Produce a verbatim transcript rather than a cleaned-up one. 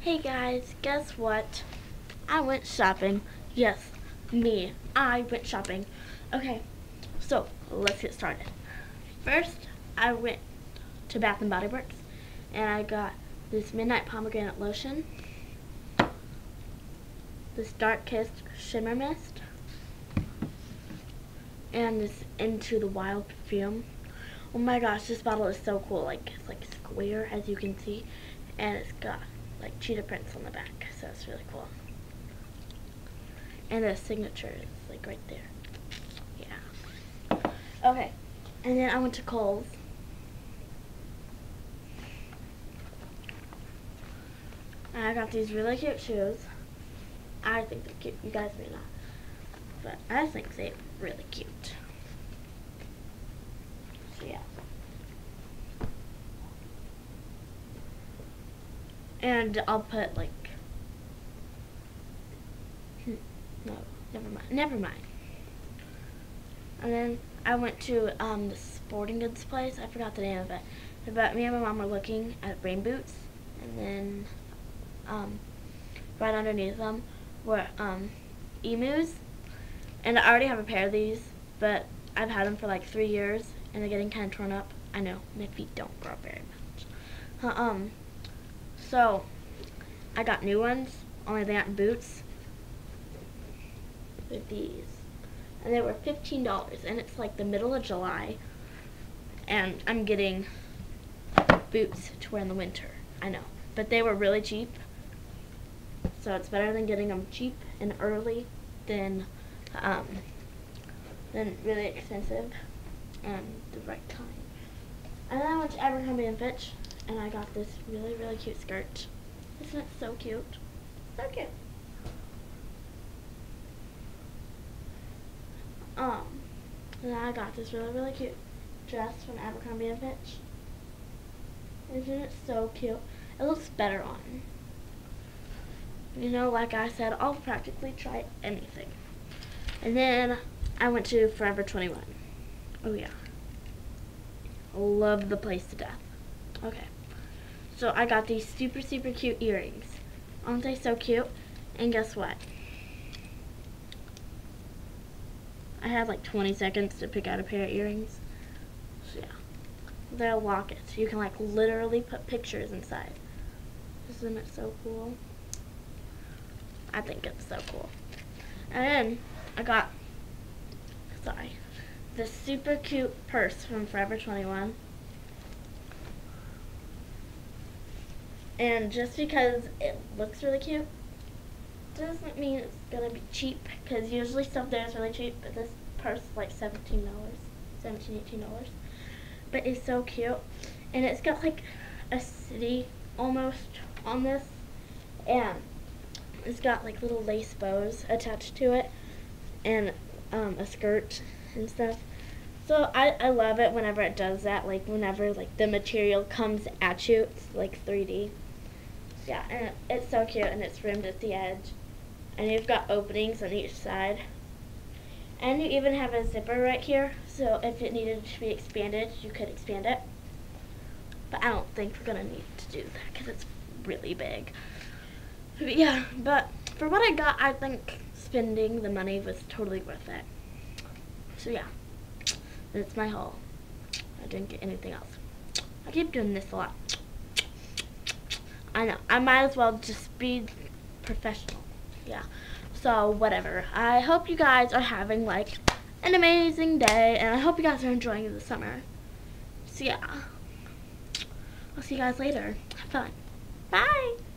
Hey guys, guess what? I went shopping. Yes, me. I went shopping. Okay, so let's get started. First, I went to Bath and Body Works and I got this Midnight Pomegranate Lotion, this Dark Kissed Shimmer Mist, and this Into the Wild perfume. Oh my gosh, this bottle is so cool. Like, it's like square, as you can see, and it's got like cheetah prints on the back, so it's really cool. And the signature is like right there. Yeah. Okay, and then I went to Kohl's. And I got these really cute shoes. I think they're cute. You guys may not, but I think they're really cute. So yeah. And I'll put like, no, never mind, never mind. And then I went to um, the sporting goods place. I forgot the name of it. But me and my mom were looking at rain boots, and then um, right underneath them were um, emus. And I already have a pair of these, but I've had them for like three years, and they're getting kind of torn up. I know, my feet don't grow very much. Uh, um. So, I got new ones, only they aren't boots, with these, and they were fifteen dollars, and it's like the middle of July, and I'm getting boots to wear in the winter, I know, but they were really cheap, so it's better than getting them cheap and early than, um, than really expensive and the right time. And then I went to Abercrombie and Fitch, and I got this really, really cute skirt. Isn't it so cute? So cute. Um, and then I got this really, really cute dress from Abercrombie and Fitch. Isn't it so cute? It looks better on. You know, like I said, I'll practically try anything. And then I went to Forever twenty-one. Oh yeah. Love the place to death. Okay. So I got these super, super cute earrings. Aren't they so cute? And guess what? I had like twenty seconds to pick out a pair of earrings. So yeah. They're lockets. You can like literally put pictures inside. Isn't it so cool? I think it's so cool. And then I got, sorry, this super cute purse from Forever twenty-one. And just because it looks really cute doesn't mean it's gonna be cheap, because usually stuff there is really cheap, but this purse is like seventeen dollars, seventeen, eighteen dollars. But it's so cute, and it's got like a city almost on this, and it's got like little lace bows attached to it, and um, a skirt and stuff. So I, I love it whenever it does that, like whenever like the material comes at you, it's like three D. Yeah, and it's so cute, and it's rimmed at the edge, and you've got openings on each side, and you even have a zipper right here, so if it needed to be expanded, you could expand it. But I don't think we're gonna need to do that because it's really big. But yeah, but for what I got, I think spending the money was totally worth it. So yeah, that's my haul. I didn't get anything else. I keep doing this a lot. I know, I might as well just be professional. Yeah, so whatever. I hope you guys are having like an amazing day, and I hope you guys are enjoying the summer. So yeah, I'll see you guys later. Have fun. Bye.